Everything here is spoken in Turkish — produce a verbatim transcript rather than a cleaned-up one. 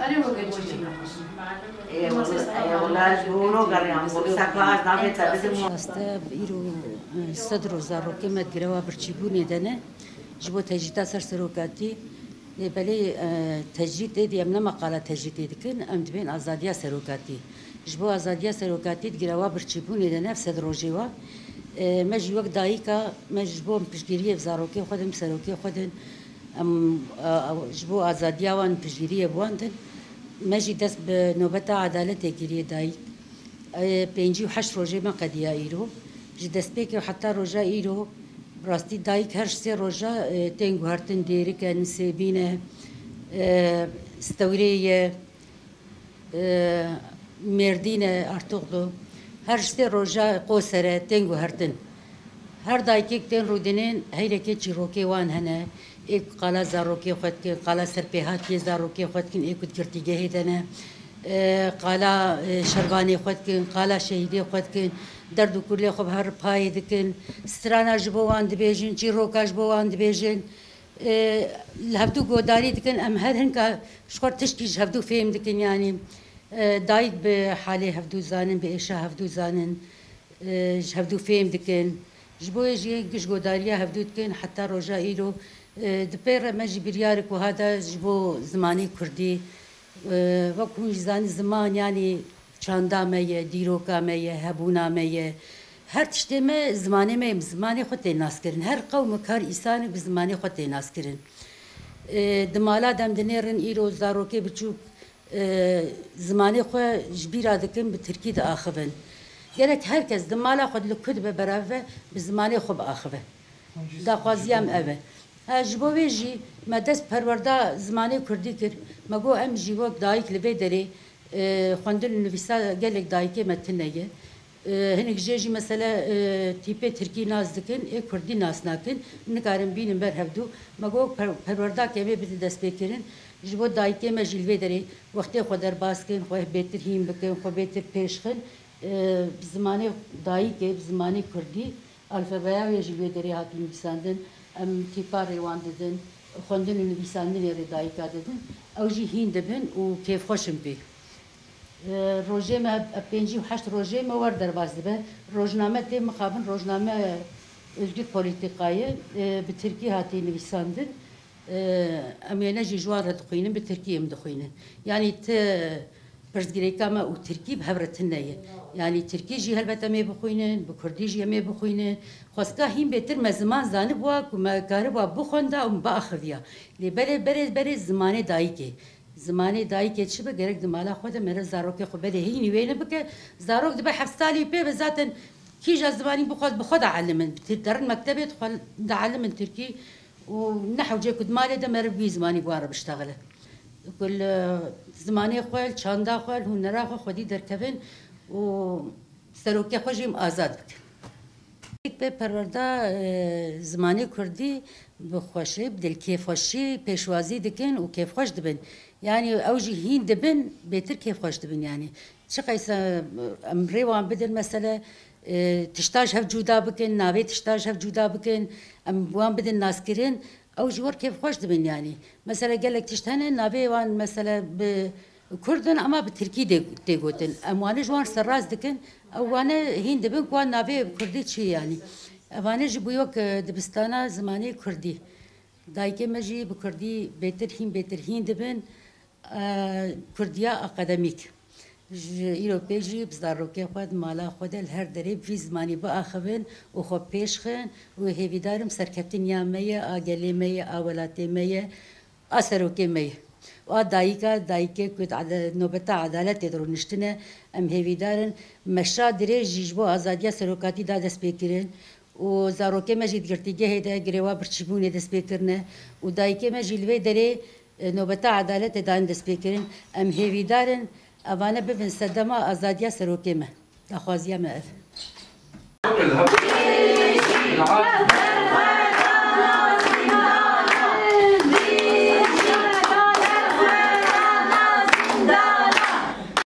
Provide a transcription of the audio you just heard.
أنا ما قلت شيء. ولا جونو قريان وسكاز دافع تبدي استا بيرو صدر زارو كما تقراوا برشيبوني دنا جبو تجديد سر سروكاتي بلي تجديد دي امنا مقاله تجديد كن ام دبين ازاديا سروكاتي جبو ازاديا سروكاتي تقراوا برشيبوني دنا في صدر جوا مج وقت دايكا مجبو بشجيريه زاروكي خدم سروكي خدم ام جبو ازاديا وان بشجيريه بواندن مجي دست بنوبتا عدالة كيري دايك بينجي وحش روجي ما قد يايرو جي دست بيكي وحتى رجا ايرو براستي دايك هرش سي رجا تنگو هرتن ديرك نسيبينه استورية مردينه ارتغلو هرش سي رجا قوسره تنگو هرتن هر دايكيك تن رودنين هيلكي چيروكي وان هنا ایک قلا زاروکی خود کن قلا سرپیهاتی زاروکی خود کن ایک کدگرتیگه هدنه قلا شربانی خود کن قلا شهیدی خود کن درد و کلی خوب هر پای دکن سترانا جبوان دبیجن چی روکاش بوان دبیجن لهفتو گوداری دکن ام هر هنکا شکر تشکیش هفتو فهم دکن یعنی دایک به حاله هفتو زانن به ایشا هفتو زانن هفتو فهم دکن جبوی جی گش گوداریا هفتو دکن حتی روجا ایرو دبير ماجي بريارك وهذا جبو زماني كردي وكون زاني زمان يعني چاندا ميه ديروكا ميه هبونا ميه هر تشتي ما زماني ما زماني خود ناس كرن هر قوم كار انسان بزماني خود ناس كرن دمالا دم دنيرن ايرو زاروكي بچو زماني خو جبيرا دكن بتركي دا اخبن gerek herkes dmala خود لكد ببراوه بزماني خو باخبه دا خوازيام اوه جبوی جی مدرس پرورده زمانی کردی کر مگو ام جیوک دایک لبی داری خواندن نویسا گلک دایکی متنیه هنگ جیجی مثلا تیپه ترکی ناز دکن ای کردی ناز نکن نکارم بینم بر هفدو مگو پرورده کمی بده دست بکرین جبو دایکی مجلوی داری وقتی خود در باز کن خواه بهتر هیم بکن خواه بهتر پیش کن زمانی دایکی زمانی کردی الفبایا و جلوی داری هاتی نویساندن ام تیپار روان دادن خواندن و نویساندن ردایکا دادن او جی هین دبن و کیف خوشم بی روژه ما پنجی و هشت روژه ما ور درباز دبن روزنامه تی مقابل روزنامه özgür politikayı به ترکی هاتی نویساندن امیانه جی جوار دخوینن به ترکی ام دخوینن یعنی ت پرزگریکا ما و ترکی به هبرتن نیه yani Türkiye jî helbet em ê bixwînin, bi Kurdî jî em ê bixwînin. Xwestka hîn bêtir me ziman zanibû ku me karibû bixwenda û biaxiviya. Lê berê berê berê zimanê dayîkê. Zimanê dayîkê çi bi gerek di mala xwe de mere zarokê xwe berê hînî wê nebike. Zarok dibe heft salî pê ve zaten kîja zimanî bixwaz bi xwe de alimin. Derin mektebê de alimin Tirkî û nehw cê ku di malê de mere wî zimanî bû bişteğile. Kul zimanê xwe, çanda xwe, hunera xwe xwedî derkevin و سروکی خوشیم آزاد بکن. یک به پرورده زمانی کردی بخوشی بدل کیف خوشی پیشوازی دکن و کیف خوش دبن. یعنی اوجی هین دبن بهتر کیف خوش دبن یعنی. چه قیسا امری وان بدل مثلا تشتاج هف جدا بکن ناوی تشتاج هف جدا بکن ام وان بدل ناس کرن اوجی ور کیف خوش دبن یعنی. مثلا گلک تشتانه ناوی وان مثلا ب Kurdun ama bir Türkiye de de gotin. Amane juan serraz dikin. Amane hin dibin kuan navi Kurdi çi yani. Amane ji bu yok dibistana zamanı Kurdi. Dayke meji bu Kurdi beter hin beter hin dibin Kurdiya akademik. Europeji bizarroke xwed mala xwed her derê vî zimanî biaxivin û xwe pêşxin û hêvîdarim serkeftin me ye a gelê me ye a welatê me ye a serokê me ye. و دایکا دایکه کود نوبت عدالت درونشتنه ام هیویدارن مشا دره جیجبو آزادیا سروکاتی دا دست بکرن و زاروکه مجید گرتیگه هده گریوا برچبونه دست بکرنه و دایکه مجیلوی دره نوبت عدالت دان دست بکرن ام هیویدارن اوانه ببین صدما آزادیا سروکه مه اخوازیا مه